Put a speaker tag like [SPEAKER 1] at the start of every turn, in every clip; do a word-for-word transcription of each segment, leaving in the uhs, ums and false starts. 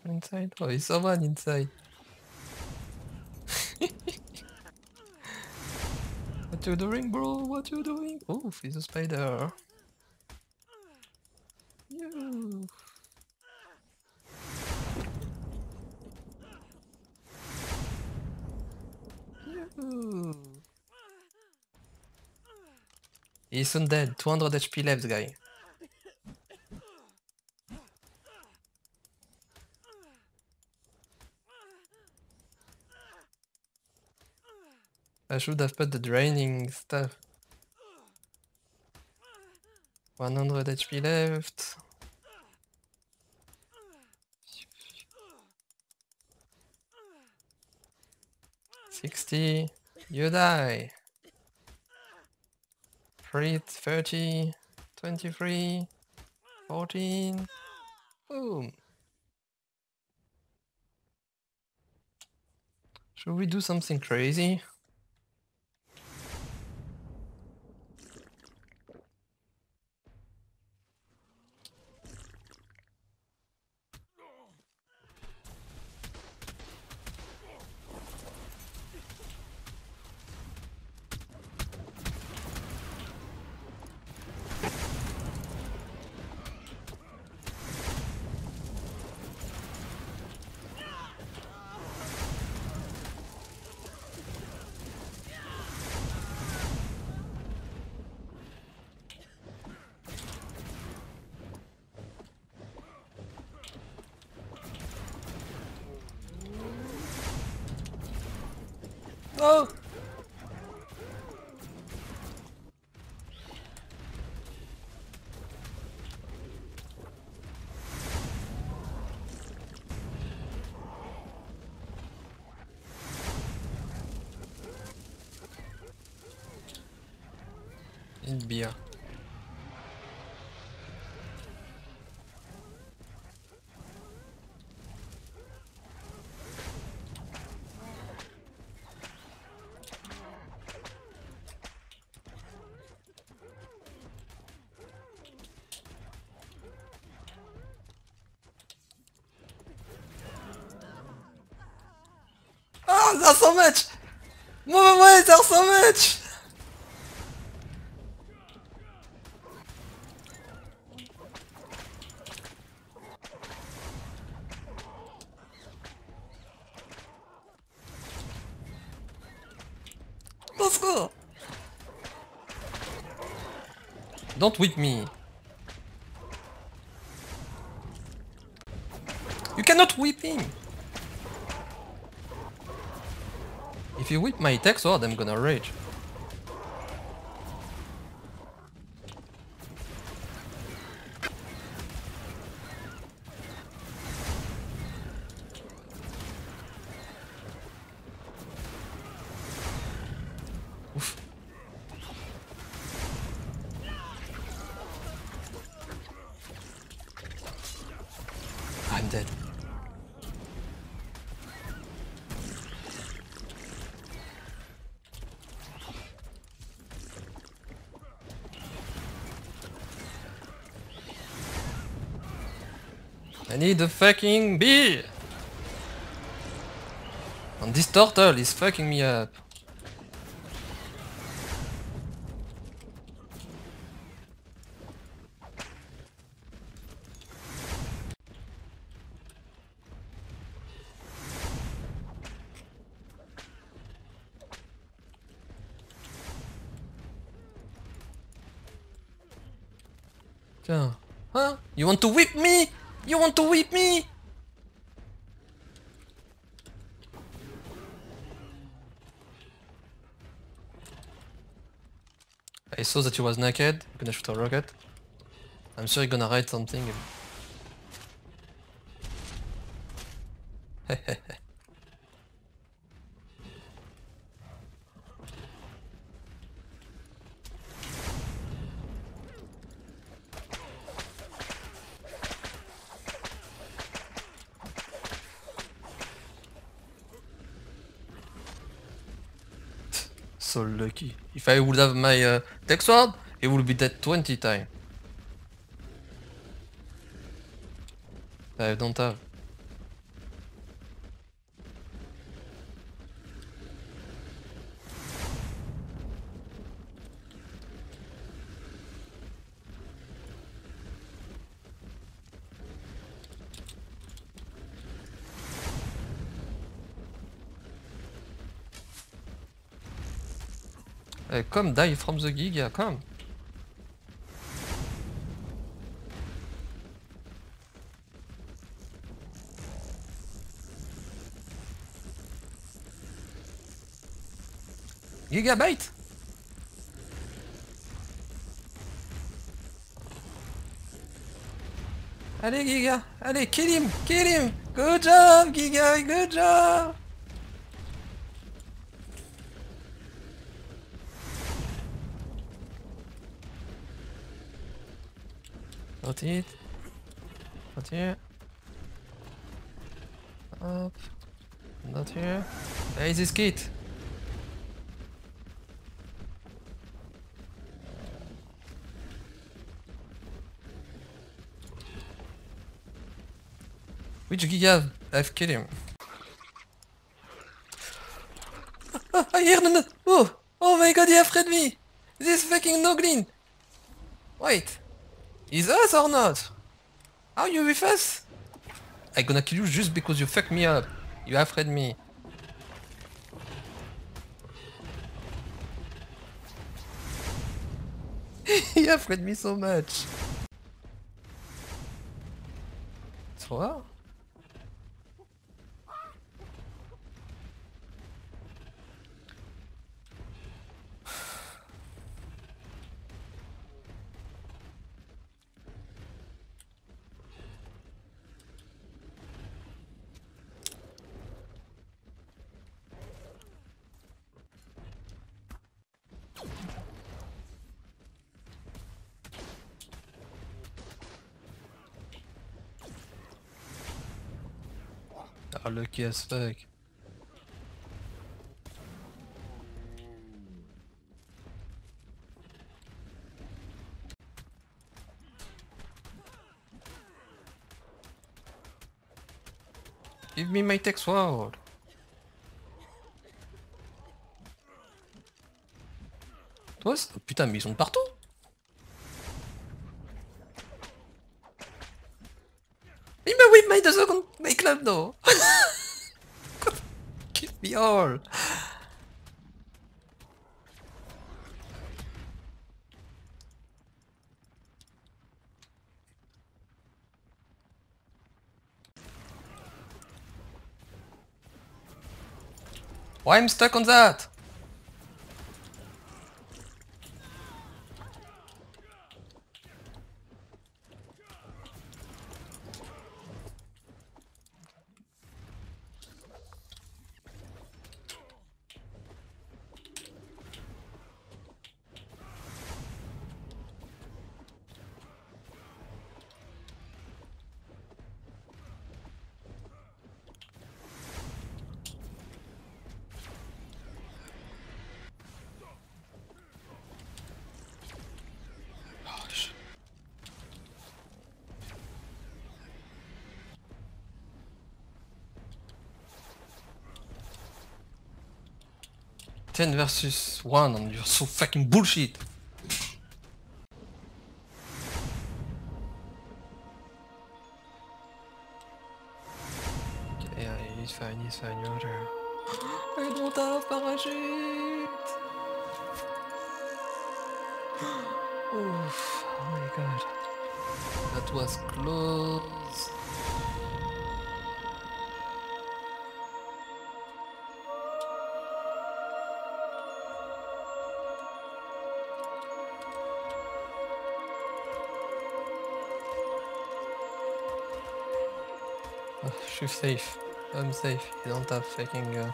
[SPEAKER 1] inside? Oh, is someone inside? What you doing, bro? What you doing? Oh, he's a spider. You. You. He's soon dead. two hundred H P left, guy. I should have put the draining stuff. one hundred H P left. sixty. You die. three, thirty, twenty-three, fourteen. Boom. Should we do something crazy? Oh! In beer. Oh, there's so much! Move away, there's so much! Let's go! Don't whip me. You cannot whip him! If you whip my tech sword, I'm gonna rage. Oof. I'm dead. I need a fucking bee! And this turtle is fucking me up. Tiens. Huh? You want to whip me? You want to whip me? I saw that he was naked. I'm gonna shoot a rocket. I'm sure you're gonna write something. So lucky. If I would have my uh, tech sword, it would be dead twenty times. I don't have. Hey, come die from the Giga, come. Gigabyte. Allez Giga, allez kill him, kill him. Good job Giga, good job. Not it. Not here. Up. Not here. There is his kit. Which Giga I've killed him? Oh, I hear the... Oh! Oh my god, he afraid me! This fucking Noglin! Wait! Is us or not? Are you with us? I gonna kill you just because you fucked me up. You afraid me. He afraid me so much. Toi? Ah, lucky as fuck. Give me my tech sword. Toi, oh, putain, mais ils sont partout. Il m'a whip my deux secondes, my club though. Kill me all. Why I'm stuck on that? ten versus one and you're so fucking bullshit. Okay, yeah, he's fine, he's fine, you're there. I don't have parachute! Oof, oh my god. That was close. Oh, she's safe. I'm safe. You don't have fucking. Uh...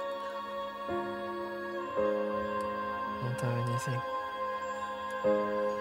[SPEAKER 1] Don't have anything.